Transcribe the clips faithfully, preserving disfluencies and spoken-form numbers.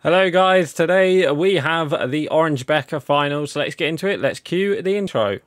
Hello guys, today we have the Orange Becker finals, so let's get into it. Let's cue the intro.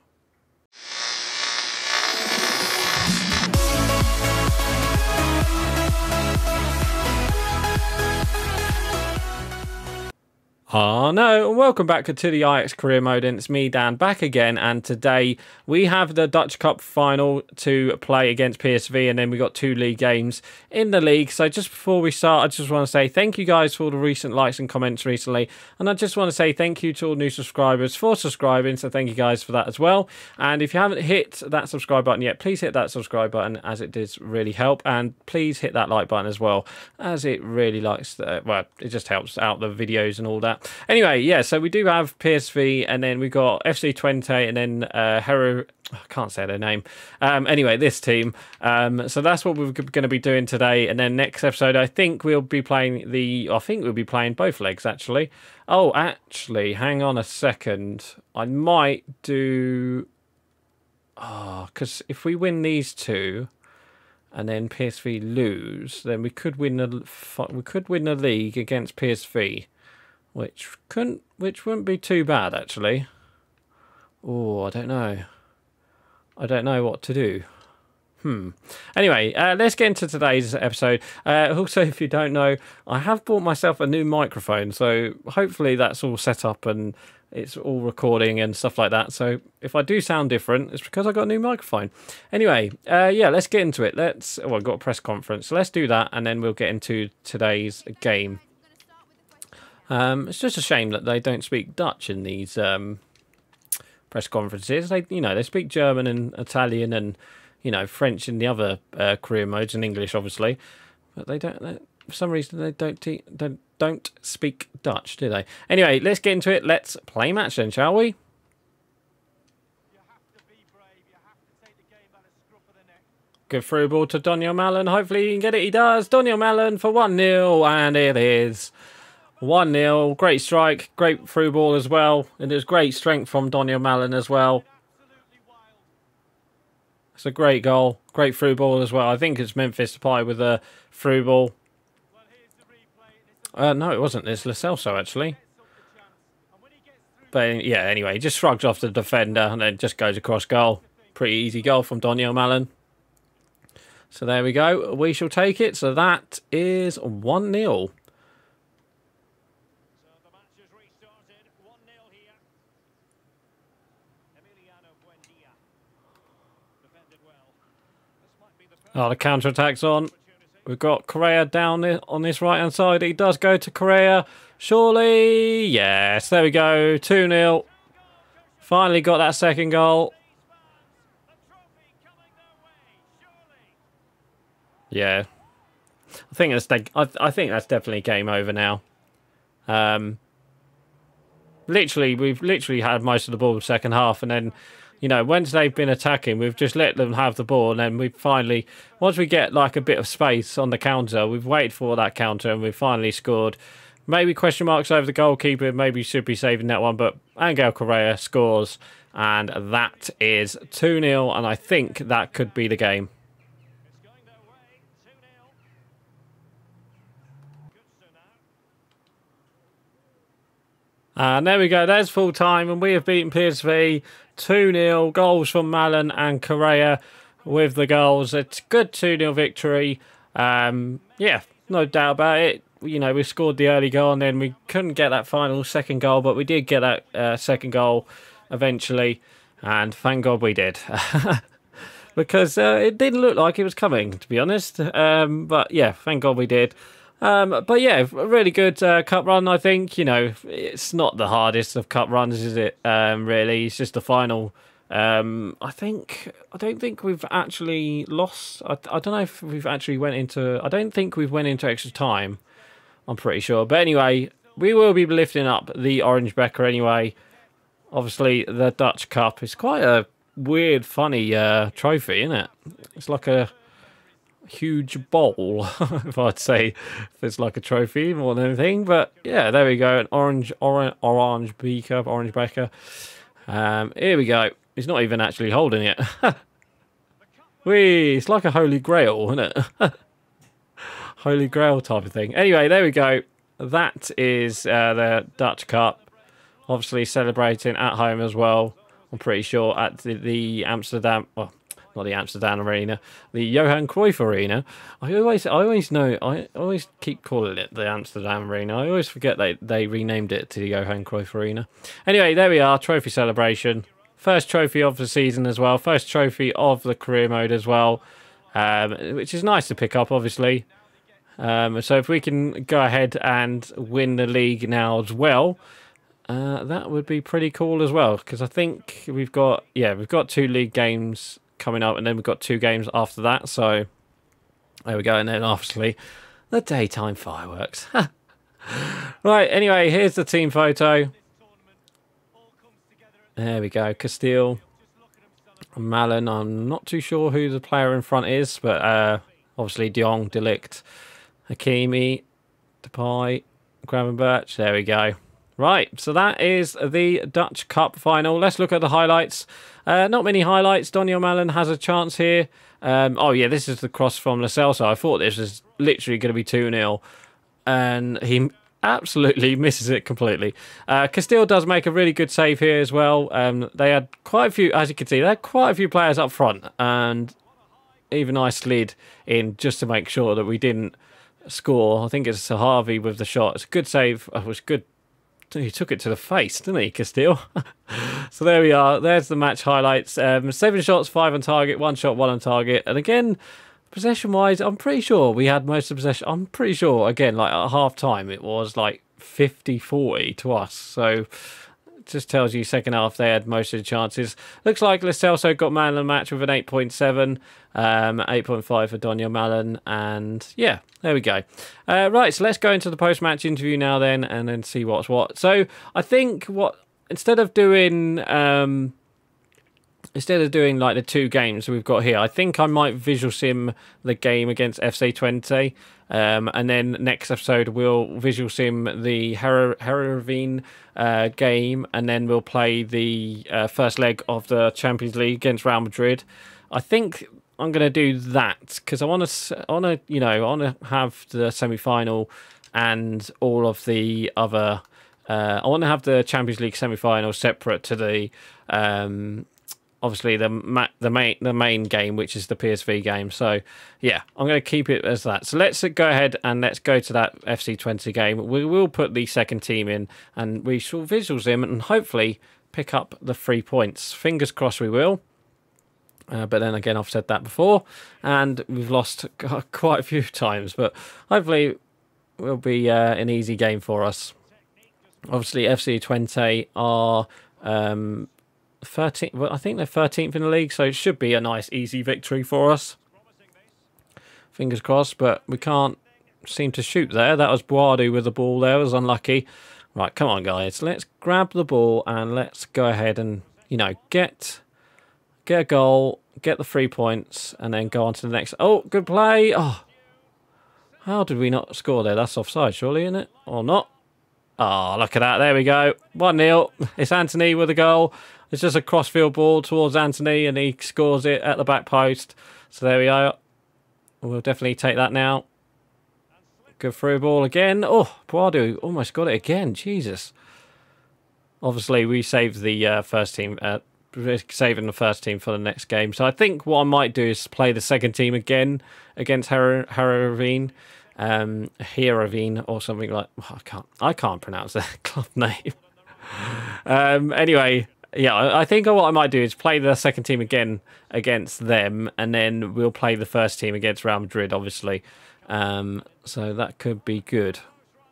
Oh no, and welcome back to the Ajax career mode, and it's me Dan back again, and today we have the Dutch Cup final to play against P S V, and then we got two league games in the league. So just before we start, I just want to say thank you guys for all the recent likes and comments recently, and I just want to say thank you to all new subscribers for subscribing, so thank you guys for that as well. And if you haven't hit that subscribe button yet, please hit that subscribe button, as it does really help, and please hit that like button as well, as it really likes the, well, it just helps out the videos and all that. Anyway, yeah, so we do have P S V, and then we've got F C twenty, and then uh, Hero... I can't say their name. Um, anyway, this team. Um, so that's what we're going to be doing today. And then next episode, I think we'll be playing the... I think we'll be playing both legs, actually. Oh, actually, hang on a second. I might do... Oh, because if we win these two, and then P S V lose, then we could win the we could win the league against P S V. Which couldn't, which wouldn't be too bad, actually. Oh, I don't know. I don't know what to do. Hmm. Anyway, uh, let's get into today's episode. Uh, also, if you don't know, I have bought myself a new microphone, so hopefully that's all set up and it's all recording and stuff like that. So if I do sound different, it's because I got a new microphone. Anyway, uh, yeah, let's get into it. Let's. Oh, I've got a press conference, so let's do that, and then we'll get into today's game. Um, it's just a shame that they don't speak Dutch in these um, press conferences. They, you know, they speak German and Italian and, you know, French in the other uh, career modes, and English, obviously. But they don't. They, for some reason, they don't te don't don't speak Dutch, do they? Anyway, let's get into it. Let's play match then, shall we? Good through ball to Daniel Malen. Hopefully he can get it. He does. Daniel Malen for one nil, and it is one nil. Great strike, great through ball as well. And there's great strength from Daniel Malen as well. It's a great goal. Great through ball as well. I think it's Memphis Depay with a through ball. Uh, no, it wasn't. It's Lo Celso, actually. But yeah, anyway, he just shrugs off the defender and then just goes across goal. Pretty easy goal from Daniel Malen. So there we go. We shall take it. So that is one nil. Oh, the counter-attack's on. We've got Correa down on this right-hand side. He does go to Correa. Surely. Yes, there we go. two nil. Finally got that second goal. Yeah. I think that's I, I think that's definitely game over now. Um, literally, we've literally had most of the ball the second half, and then, you know, once they've been attacking, we've just let them have the ball, and then we finally, once we get like a bit of space on the counter, we've waited for that counter, and we've finally scored. Maybe question marks over the goalkeeper, maybe should be saving that one, but Angel Correa scores, and that is two nil, and I think that could be the game. And there we go, there's full time, and we have beaten P S V two nil. Goals from Malen and Correa with the goals. It's a good two nil victory. Um, yeah, no doubt about it. You know, we scored the early goal, and then we couldn't get that final second goal, but we did get that uh, second goal eventually, and thank God we did. Because uh, it didn't look like it was coming, to be honest. Um, but yeah, thank God we did. Um, but yeah, a really good uh, cup run, I think. You know, it's not the hardest of cup runs, is it? Um, really, it's just the final. Um, I think I don't think we've actually lost. I, I don't know if we've actually went into. I don't think we've went into extra time. I'm pretty sure. But anyway, we will be lifting up the Orange Becker anyway. Obviously, the Dutch Cup is quite a weird, funny uh, trophy, isn't it? It's like a huge bowl, if I'd say, if it's like a trophy more than anything. But yeah, there we go, an orange orange orange beaker, orange becker. Um here we go. He's not even actually holding it. Whee, it's like a holy grail, isn't it? Holy grail type of thing. Anyway, there we go. that is uh, the Dutch Cup. Obviously celebrating at home as well. I'm pretty sure at the, the Amsterdam, well, not the Amsterdam Arena, the Johan Cruyff Arena. I always, I always know, I always keep calling it the Amsterdam Arena. I always forget they they renamed it to the Johan Cruyff Arena. Anyway, there we are, trophy celebration. First trophy of the season as well. First trophy of the career mode as well, um, which is nice to pick up, obviously. Um, so if we can go ahead and win the league now as well. Uh, that would be pretty cool as well, because I think we've got, yeah, we've got two league games coming up, and then we've got two games after that, so there we go, and then obviously the daytime fireworks. Right, anyway, here's the team photo. There we go, Castile, Malin. I'm not too sure who the player in front is, but uh, obviously De Jong, De Ligt, Hakimi, Depay, Gravenberch, there we go. Right, so that is the Dutch Cup final. Let's look at the highlights. Uh, not many highlights. Daniel Malin has a chance here. Um, oh, yeah, this is the cross from Lo Celso. I thought this was literally going to be two nil. And he absolutely misses it completely. Uh, Castile does make a really good save here as well. Um, they had quite a few, as you can see, they had quite a few players up front. And even I slid in just to make sure that we didn't score. I think it's Harvey with the shot. It's a good save. It was good. He took it to the face, didn't he, Castile? So there we are. There's the match highlights. Um, seven shots, five on target, one shot, one on target. And again, possession-wise, I'm pretty sure we had most of possession. I'm pretty sure, again, like at half-time, it was like fifty forty to us. So it just tells you second half they had most of the chances. Looks like Lo Celso got man of the match with an eight point seven. Um, eight point five for Daniel Malin. And yeah. There we go. Uh, right, so let's go into the post-match interview now then, and then see what's what. So I think what instead of doing um, instead of doing like the two games we've got here, I think I might visual sim the game against F C twenty, um, and then next episode we'll visual sim the Her Heerenveen uh, game, and then we'll play the uh, first leg of the Champions League against Real Madrid. I think I'm going to do that because I want to, I want to, you know, I want to have the semi-final and all of the other. Uh, I want to have the Champions League semi-final separate to the, um, obviously the ma the main the main game, which is the P S V game. So yeah, I'm going to keep it as that. So let's go ahead and let's go to that F C twenty game. We will put the second team in, and we shall visuals him, and hopefully pick up the three points. Fingers crossed we will. Uh, but then again, I've said that before, and we've lost quite a few times. But hopefully, it will be uh, an easy game for us. Obviously, F C twenty are um, thirteenth. Well, I think they're thirteenth in the league, so it should be a nice, easy victory for us. Fingers crossed, but we can't seem to shoot there. That was Boadu with the ball there. It was unlucky. Right, come on, guys. Let's grab the ball and let's go ahead and, you know, get... Get a goal, get the three points, and then go on to the next. Oh, good play. Oh, how did we not score there? That's offside, surely, isn't it? Or not? Oh, look at that. There we go. one nil. It's Anthony with a goal. It's just a crossfield ball towards Anthony, and he scores it at the back post. So there we go. We'll definitely take that now. Good through ball again. Oh, Boadu almost got it again. Jesus. Obviously, we saved the uh, first team... Uh, saving the first team for the next game. So I think what I might do is play the second team again against Heerenveen, um, Heerenveen or something like. Oh, I can't. I can't pronounce that club name. um, anyway, yeah, I think what I might do is play the second team again against them, and then we'll play the first team against Real Madrid, obviously. Um, so that could be good.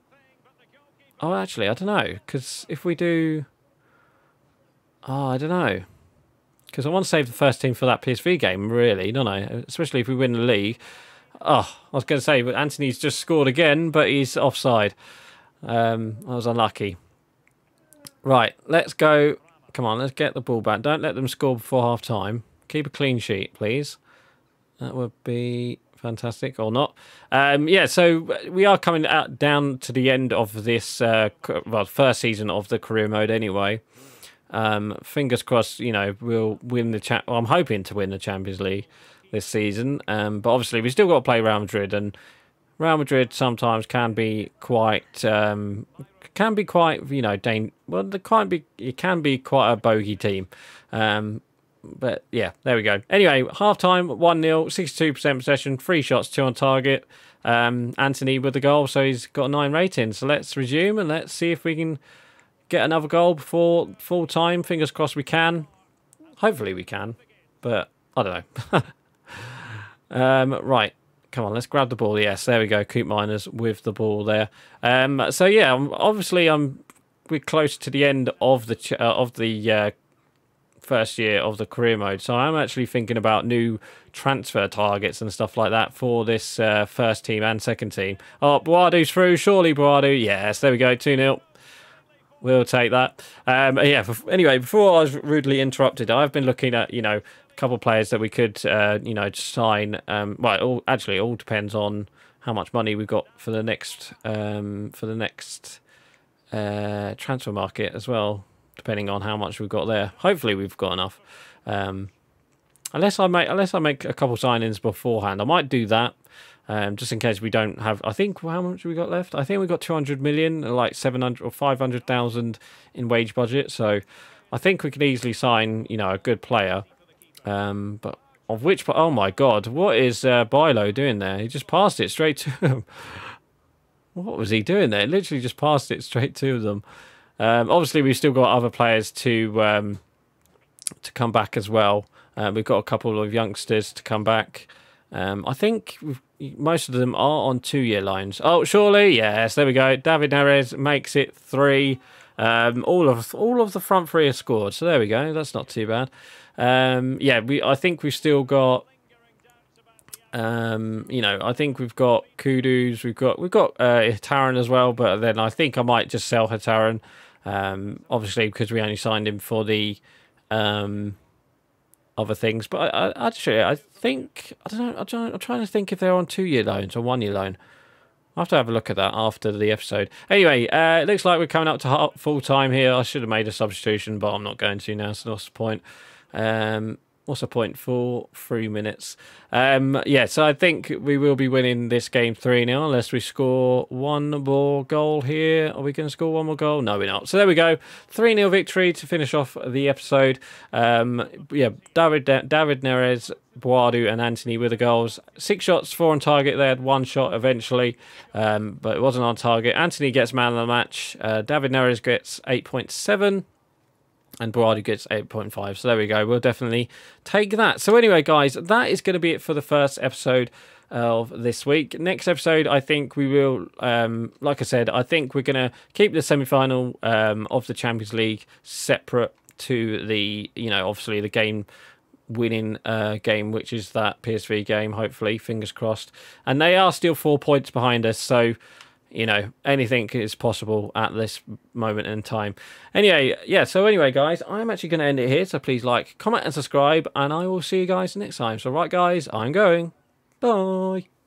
Oh, actually, I don't know, because if we do. Oh, I don't know. Because I want to save the first team for that P S V game, really, don't I? Especially if we win the league. Oh, I was going to say, but Anthony's just scored again, but he's offside. Um, I was unlucky. Right, let's go. Come on, let's get the ball back. Don't let them score before half-time. Keep a clean sheet, please. That would be fantastic, or not. Um, yeah, so we are coming out down to the end of this, uh, well, first season of the career mode anyway. Um, fingers crossed, you know, we'll win the cha- well, I'm hoping to win the Champions League this season. Um, but obviously, we still got to play Real Madrid, and Real Madrid sometimes can be quite, um, can be quite, you know, dang, well, they can't be, it can be quite a bogey team. Um, but yeah, there we go. Anyway, half time, one nil, sixty-two percent possession, three shots, two on target. Um, Anthony with the goal, so he's got a nine rating. So let's resume and let's see if we can get another goal before full time. Fingers crossed we can. Hopefully we can, but I don't know. um, right. Come on, let's grab the ball. Yes, there we go. Coop Miners with the ball there. Um, so yeah, obviously I'm we're close to the end of the ch uh, of the uh, first year of the career mode. So I'm actually thinking about new transfer targets and stuff like that for this uh, first team and second team. Oh, Boadu's through. Surely Boadu. Yes, there we go. two nil. We'll take that. Um, yeah. Anyway, before I was rudely interrupted, I've been looking at you know. Couple of players that we could, uh, you know, sign. Um, well, it all, actually, it all depends on how much money we've got for the next um, for the next uh, transfer market as well, depending on how much we've got there. Hopefully, we've got enough. Um, unless I make unless I make a couple signings beforehand, I might do that. Um, just in case we don't have. I think how much we got left? I think we got two hundred million, like seven hundred or five hundred thousand in wage budget. So I think we can easily sign, you know, a good player. Um, but of which, oh my God, what is uh, Bilo doing there? He just passed it straight to him. What was he doing there? Literally just passed it straight to them. Um, obviously, we've still got other players to um, to come back as well. Uh, we've got a couple of youngsters to come back. Um, I think we've, most of them are on two-year loans. Oh, surely, yes, there we go. David Neres makes it three. Um, all of all of the front three are scored, so there we go. That's not too bad. Um, yeah, we. I think we've still got. Um, you know, I think we've got Kudus. We've got we've got uh, Hitaran as well, but then I think I might just sell Hitaran. Um, obviously because we only signed him for the um, other things. But I, I, actually, I think I don't know. I don't, I'm trying to think if they're on two-year loans or one-year loan. I'll have to have a look at that after the episode. Anyway, uh, it looks like we're coming up to full time here. I should have made a substitution, but I'm not going to now, so what's the point? Um, what's the point for three minutes? Um, yeah, so I think we will be winning this game three nil unless we score one more goal here. Are we going to score one more goal? No, we're not. So there we go. three nil victory to finish off the episode. Um, yeah, David, David Neres, Boadu and Anthony with the goals. Six shots, four on target. They had one shot eventually, um, but it wasn't on target. Anthony gets man of the match. Uh, David Neres gets eight point seven. And Boadu gets eight point five. So there we go. We'll definitely take that. So anyway, guys, that is going to be it for the first episode of this week. Next episode, I think we will, um, like I said, I think we're going to keep the semi-final um, of the Champions League separate to the, you know, obviously the game winning uh, game, which is that P S V game, hopefully, fingers crossed. And they are still four points behind us, so you know, anything is possible at this moment in time. Anyway, yeah, so anyway, guys, I'm actually going to end it here. So please like, comment and subscribe, and I will see you guys next time. So right, guys, I'm going. Bye.